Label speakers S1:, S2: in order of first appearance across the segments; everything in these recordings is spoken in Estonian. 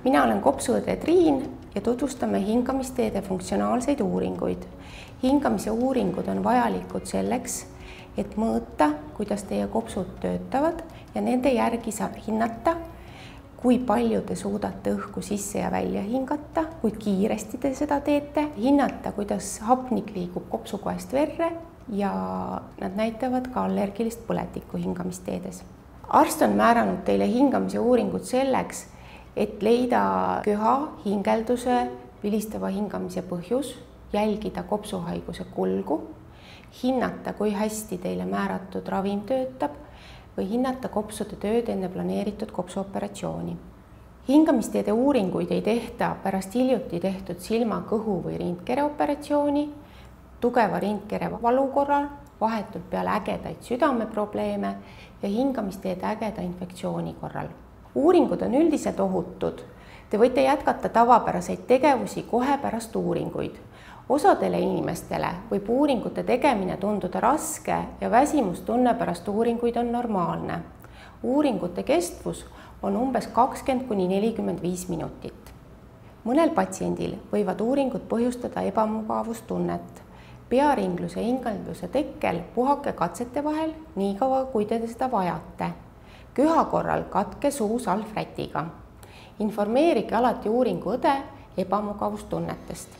S1: mina olen kopsuõde Triin ja tutvustame hingamisteede funktsionaalseid uuringuid. Hingamise uuringud on vajalikud selleks, et mõõta, kuidas teie kopsud töötavad ja nende järgi saab hinnata, kui palju te suudate õhku sisse ja välja hingata, kui kiiresti te seda teete, hinnata, kuidas hapnik liigub kopsukoest verre ja nad näitavad ka allergilist põletikku hingamisteedes. Arst on määranud teile hingamise uuringud selleks, et leida köha, hingelduse, vilistava hingamise põhjus, jälgida kopsuhaiguse kulgu, hinnata, kui hästi teile määratud ravim töötab või hinnata kopsude tööd enne planeeritud kopsuoperatsiooni. Hingamisteede uuringuid ei tehta pärast hiljuti tehtud silma, kõhu või rindkere operatsiooni, tugeva rindkere valu korral, vahetult peale ägedaid südameprobleeme ja hingamisteede ägeda infektsiooni korral. Uuringud on üldiselt ohutud. Te võite jätkata tavapäraseid tegevusi kohe pärast uuringuid. Osadele inimestele võib uuringute tegemine tunduda raske ja väsimustunne pärast uuringuid on normaalne. Uuringute kestvus on umbes 20–45 minutit. Mõnel patsiendil võivad uuringud põhjustada ebamugavustunnet. Pearingluse ja hingelduse tekkel puhake katsete vahel nii kaua, kui te seda vajate. Köha korral katke suu salvrätiga. Informeerige alati uuringuõde ebamugavustunnetest.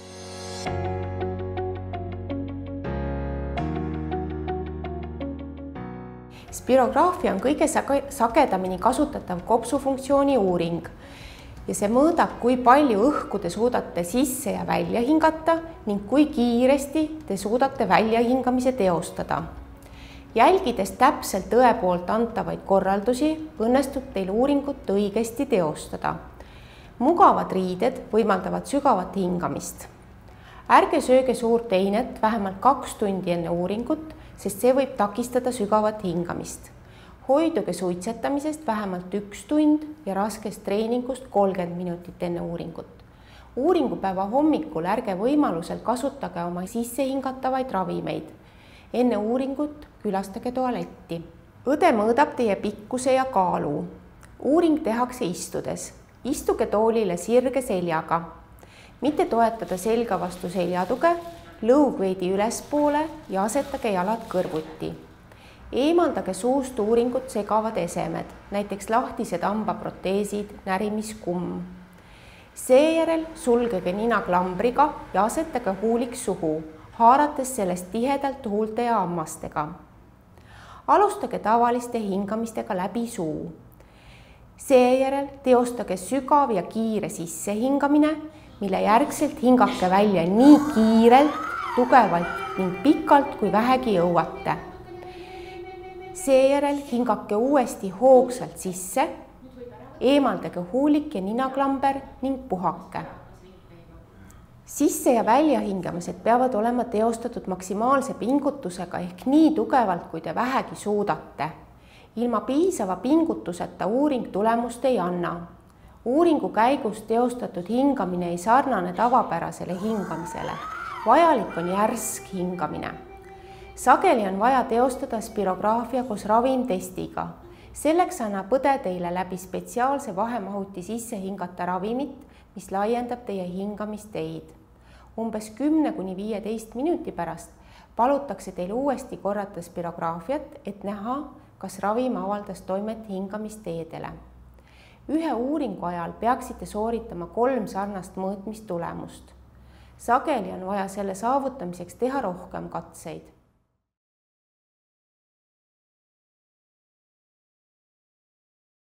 S1: Spirograafia on kõige sagedamini kasutatav kopsufunktsiooni uuring ja see mõõdab, kui palju õhku te suudate sisse ja välja hingata ning kui kiiresti te suudate väljahingamise teostada. Jälgides täpselt õe poolt antavaid korraldusi, õnnestub teil uuringut õigesti teostada. Mugavad riided võimaldavad sügavat hingamist. Ärge sööge suurt einet vähemalt 2 tundi enne uuringut, sest see võib takistada sügavat hingamist. Hoiduge suitsetamisest vähemalt 1 tund ja raskest treeningust 30 minutit enne uuringut. Uuringupäeva hommikul ärge võimalusel kasutage oma sissehingatavaid ravimeid. Enne uuringut külastage tualetti. Õde mõõdab teie pikkuse ja kaalu. Uuring tehakse istudes. Istuge toolile sirge seljaga. Mitte toetada selga vastu seljatuge, lõug veidi ülespoole ja asetage jalad kõrvuti. Eemaldage suust uuringut segavad esemed, näiteks lahtised hambaproteesid, närimiskumm. Seejärel sulgege nina klambriga ja asetage huulik suhu, haarates sellest tihedalt huulte ja hammastega. Alustage tavaliste hingamistega läbi suu. Seejärel teostage sügav ja kiire sissehingamine, mille järgselt hingake välja nii kiirelt, tugevalt ning pikalt, kui vähegi jõuate. Seejärel hingake uuesti hoogsalt sisse, eemaldage huulik ja ninaklamber ning puhake. Sisse- ja väljahingamised peavad olema teostatud maksimaalse pingutusega ehk nii tugevalt, kui te vähegi suudate. Ilma piisava pingutuseta uuring tulemust ei anna. Uuringu käigus teostatud hingamine ei sarnane tavapärasele hingamisele. Vajalik on järsk hingamine. Sageli on vaja teostada spirograafia koos ravimtestiga. Selleks annab õde teile läbi spetsiaalse vahemahuti sisse hingata ravimit, mis laiendab teie hingamisteid. Umbes 10–15 minuti pärast palutakse teil uuesti korrata spirograafiat, et näha, kas ravim avaldas toimet hingamisteedele. Ühe uuringu ajal peaksite sooritama 3 sarnast mõõtmistulemust. Sageli on vaja selle saavutamiseks teha rohkem katseid.